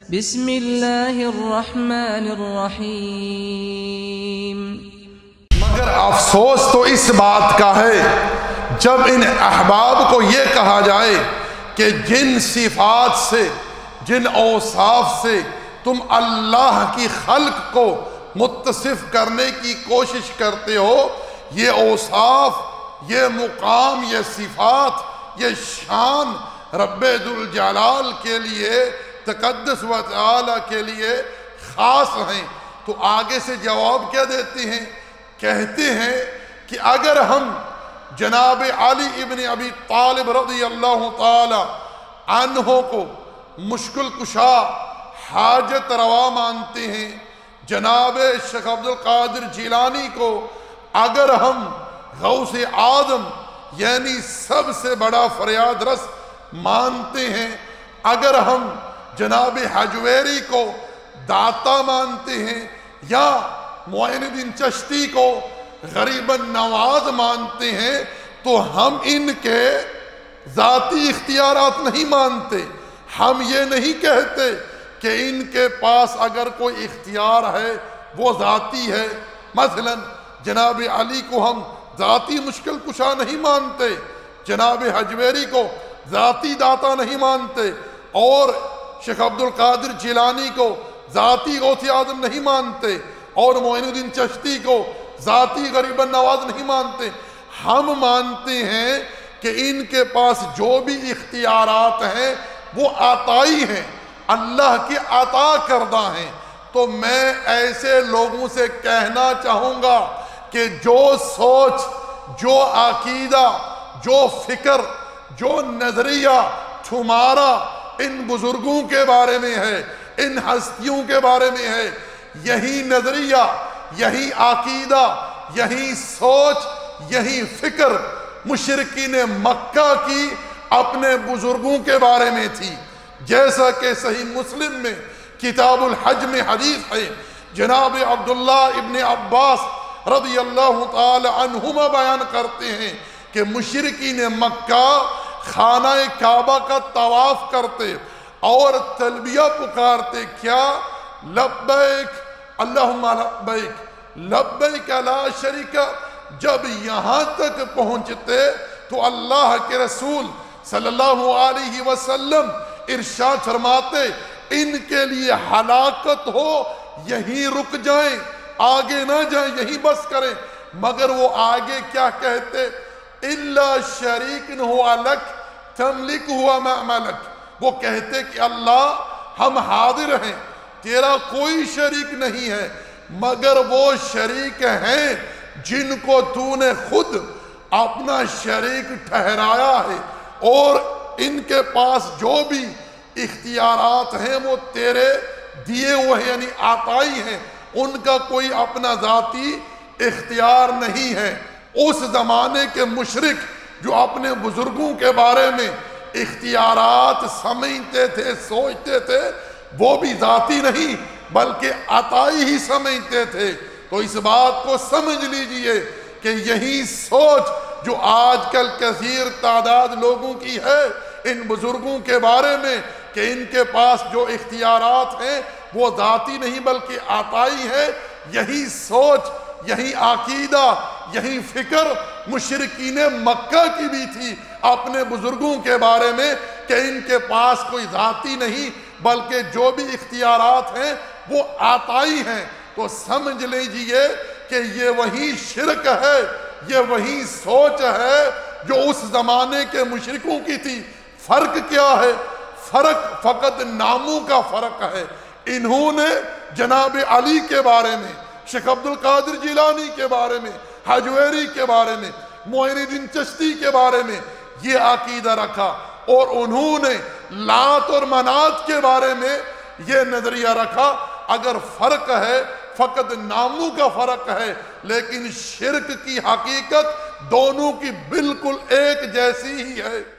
بسم اللہ الرحمن الرحیم۔ مگر افسوس تو اس بات کا ہے جب ان احباب کو یہ کہا جائے کہ جن صفات سے، جن اوصاف سے تم اللہ کی خلق کو متصف کرنے کی کوشش کرتے ہو، یہ اوصاف، یہ مقام، یہ صفات، یہ شان رب ذوالجلال کے لیے، تقدس و تعالی کے لیے خاص ہیں، تو آگے سے جواب کیا دیتے ہیں؟ کہتے ہیں کہ اگر ہم جناب علی ابن ابی طالب رضی اللہ تعالی عنہ کو مشکل کشا، حاجت روا مانتے ہیں، جناب شیخ عبدالقادر جیلانی کو اگر ہم غوث اعظم یعنی سب سے بڑا فریاد رس مانتے ہیں، اگر ہم جناب حجویری کو داتا مانتے ہیں، یا معین الدین چشتی کو غریب النواز مانتے ہیں، تو ہم ان کے ذاتی اختیارات نہیں مانتے۔ ہم یہ نہیں کہتے کہ ان کے پاس اگر کوئی اختیار ہے وہ ذاتی ہے۔ مثلا جناب علی کو ہم ذاتی مشکل کشا نہیں مانتے، جناب حجویری کو ذاتی داتا نہیں مانتے، اور شیخ عبدالقادر جیلانی کو ذاتی غوث اعظم نہیں مانتے، اور معین الدین چشتی کو ذاتی غریب النواز نہیں مانتے۔ ہم مانتے ہیں کہ ان کے پاس جو بھی اختیارات ہیں وہ عطائی ہیں، اللہ کے عطا کردہ ہیں۔ تو میں ایسے لوگوں سے کہنا چاہوں گا کہ جو سوچ، جو عقیدہ، جو فکر، جو نظریہ تمہارا ان بزرگوں کے بارے میں ہے، ان ہستیوں کے بارے میں ہے، یہی نظریہ، یہی عقیدہ، یہی سوچ، یہی فکر مشرکین مکہ کی اپنے بزرگوں کے بارے میں تھی۔ جیسا کہ صحیح مسلم میں کتاب الحج میں حدیث ہے، جناب عبداللہ ابن عباس رضی اللہ تعالی عنہما بیان کرتے ہیں کہ مشرکین مکہ خانہ کعبہ کا طواف کرتے اور تلبیہ پکارتے، کیا؟ لبیک اللہم لبیک، لبیک لا شریک۔ جب یہاں تک پہنچتے تو اللہ کے رسول صلی اللہ علیہ وسلم ارشاد فرماتے ان کے لیے ہلاکت ہو، یہیں رک جائیں، آگے نہ جائیں، یہیں بس کریں۔ مگر وہ آگے کیا کہتے؟ الا شریک ہوا لک تملک ہوا ما ملک۔ وہ کہتے کہ اللہ ہم حاضر ہیں، تیرا کوئی شریک نہیں ہے، مگر وہ شریک ہیں جن کو تو نے خود اپنا شریک ٹھہرایا ہے، اور ان کے پاس جو بھی اختیارات ہیں وہ تیرے دیے ہوئے ہیں، یعنی عطائی ہیں، ان کا کوئی اپنا ذاتی اختیار نہیں ہے۔ اس زمانے کے مشرک جو اپنے بزرگوں کے بارے میں اختیارات سمجھتے تھے، سوچتے تھے، وہ بھی ذاتی نہیں بلکہ عطائی ہی سمجھتے تھے۔ تو اس بات کو سمجھ لیجئے کہ یہی سوچ جو آج کل کثیر تعداد لوگوں کی ہے ان بزرگوں کے بارے میں کہ ان کے پاس جو اختیارات ہیں وہ ذاتی نہیں بلکہ عطائی ہے، یہی سوچ، یہی عقیدہ، یہی فکر مشرکین مکہ کی بھی تھی اپنے بزرگوں کے بارے میں کہ ان کے پاس کوئی ذاتی نہیں بلکہ جو بھی اختیارات ہیں وہ عطائی ہیں۔ تو سمجھ لیجئے کہ یہ وہی شرک ہے، یہ وہی سوچ ہے جو اس زمانے کے مشرکوں کی تھی۔ فرق کیا ہے؟ فرق فقط ناموں کا فرق ہے۔ انہوں نے جناب علی کے بارے میں، شیخ عبدالقادر جیلانی کے بارے میں، حجویری کے بارے میں، معین الدین چشتی کے بارے میں یہ عقیدہ رکھا، اور انہوں نے لات اور منات کے بارے میں یہ نظریہ رکھا۔ اگر فرق ہے فقط ناموں کا فرق ہے، لیکن شرک کی حقیقت دونوں کی بالکل ایک جیسی ہی ہے۔